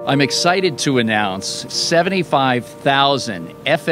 I'm excited to announce 75,000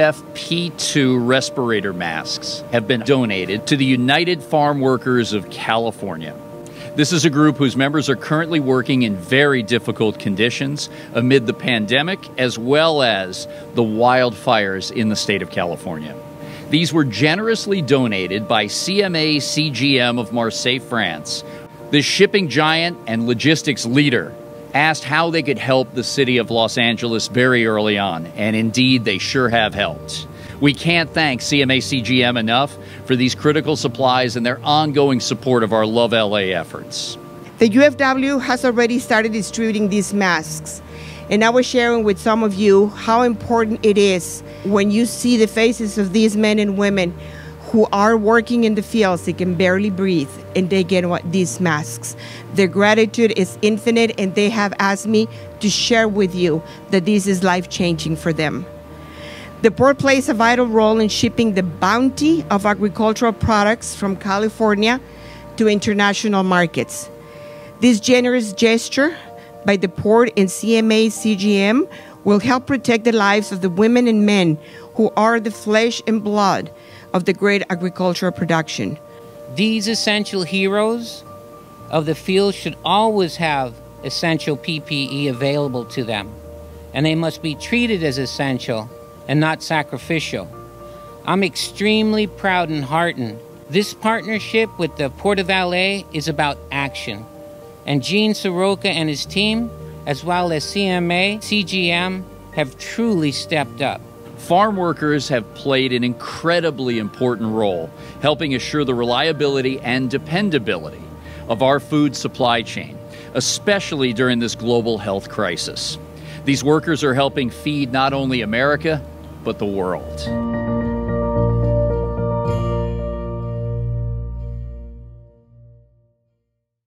FFP2 respirator masks have been donated to the United Farm Workers of California. This is a group whose members are currently working in very difficult conditions amid the pandemic as well as the wildfires in the state of California. These were generously donated by CMA CGM of Marseille, France. This shipping giant and logistics leader asked how they could help the city of Los Angeles very early on, and indeed they sure have helped. We can't thank CMA CGM enough for these critical supplies and their ongoing support of our Love LA efforts. The UFW has already started distributing these masks, and I was sharing with some of you how important it is when you see the faces of these men and women who are working in the fields. They can barely breathe, and they get these masks. Their gratitude is infinite, and they have asked me to share with you that this is life-changing for them. The port plays a vital role in shipping the bounty of agricultural products from California to international markets. This generous gesture by the port and CMA CGM will help protect the lives of the women and men who are the flesh and blood of the great agricultural production. These essential heroes of the field should always have essential PPE available to them, and they must be treated as essential and not sacrificial. I'm extremely proud and heartened. This partnership with the Port of LA is about action, and Gene Soroka and his team, as well as CMA, CGM, have truly stepped up. Farm workers have played an incredibly important role helping assure the reliability and dependability of our food supply chain, especially during this global health crisis. These workers are helping feed not only America, but the world.